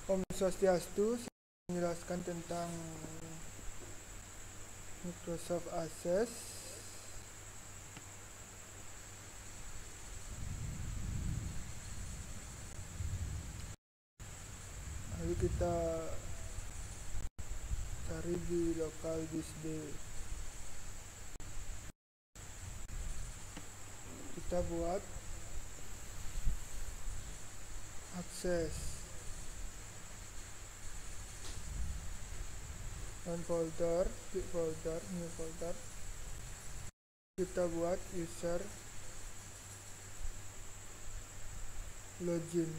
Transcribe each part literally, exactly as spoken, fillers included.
Om Swastiastu, saya menjelaskan tentang Microsoft Access. Lalu kita cari di local disk D. Kita buat akses dan folder, klik folder, new folder. Kita buat user login.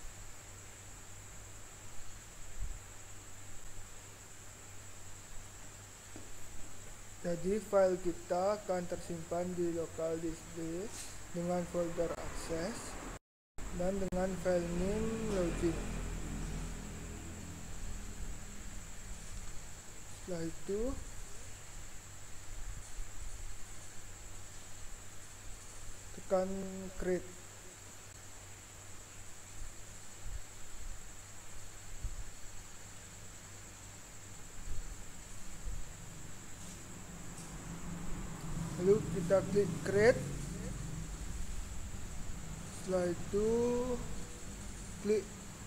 Jadi file kita akan tersimpan di local disk D dengan folder akses dan dengan file name login. Setelah itu tekan create. Lalu kita klik create. Setelah itu klik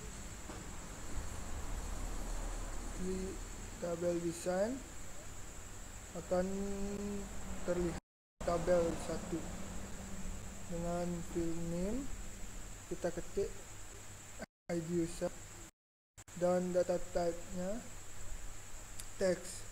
klik tabel design, akan terlihat tabel satu dengan field name. Kita ketik I D user dan data type-nya text.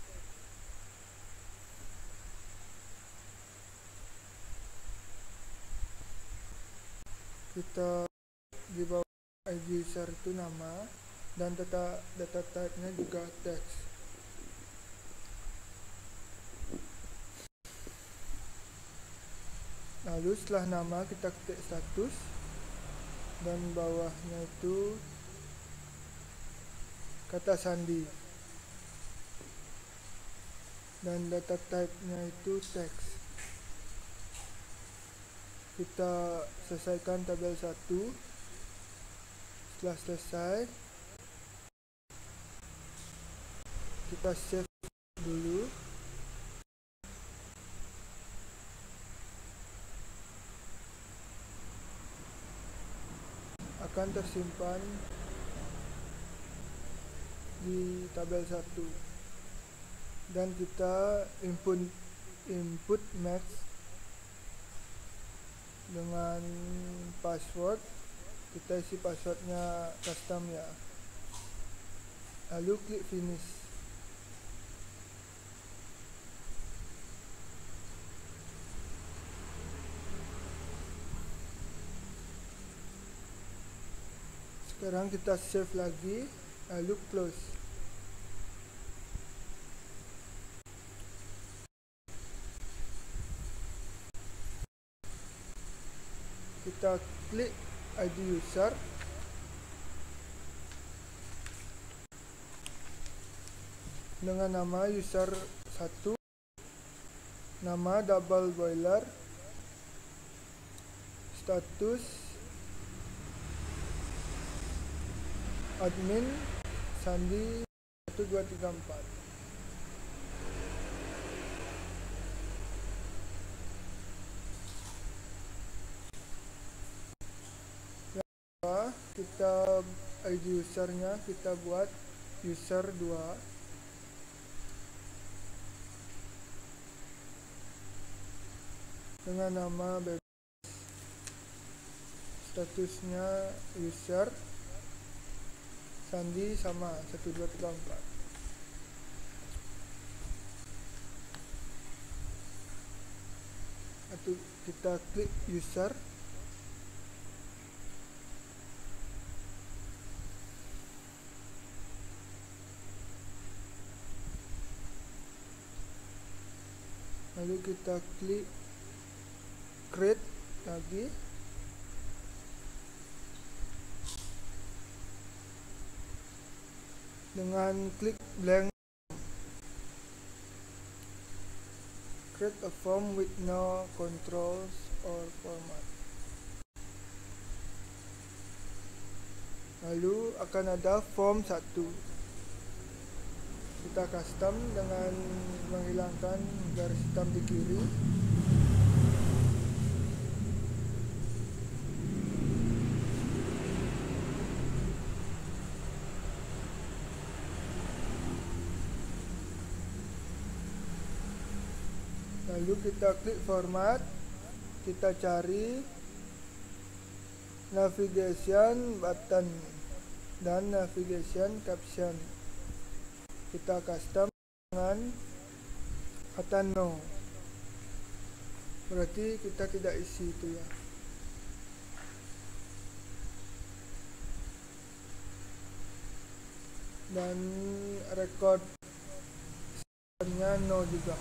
Kita di bawah I D user itu nama dan data data type-nya juga text. Lalu setelah nama kita ketik status dan bawahnya itu kata sandi dan data type-nya itu text. Kita selesaikan tabel satu. Setelah selesai kita save dulu. Akan tersimpan di tabel satu dan kita input input max dengan password. Kita isi passwordnya custom ya, lalu klik finish. Sekarang kita save lagi, lalu close. Kita klik I D user dengan nama user satu, nama double boiler, status admin sandi satu dua tiga empat. Kita I D usernya kita buat user dua dengan nama bebas, statusnya user, sandi sama satu dua tiga empat. Atau kita klik user, lalu kita klik create lagi. Dengan klik blank, create a form with no controls or format. Lalu akan ada form satu. Kita custom dengan menghilangkan garis hitam di kiri. Lalu kita klik format, kita cari navigation button dan navigation caption. Kita custom dengan kata no. Berarti kita tidak isi itu ya. Dan record nya no juga.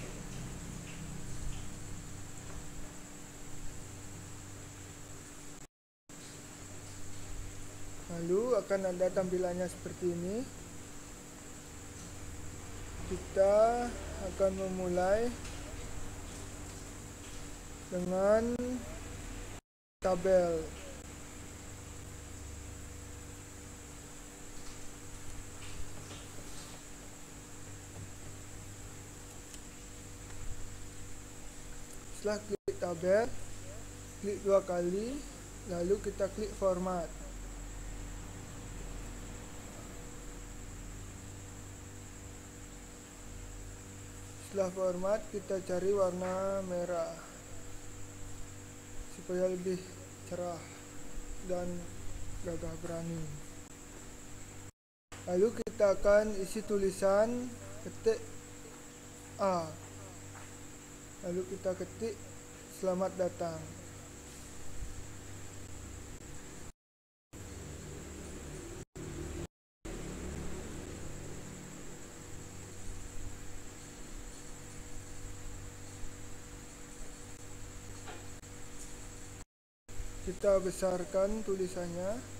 Lalu akan ada tampilannya seperti ini. Kita akan memulai dengan tabel. Setelah klik tabel, klik dua kali, lalu kita klik format. Setelah format, kita cari warna merah supaya lebih cerah dan gagah berani. Lalu kita akan isi tulisan ketik A. Lalu kita ketik selamat datang. Kita besarkan tulisannya.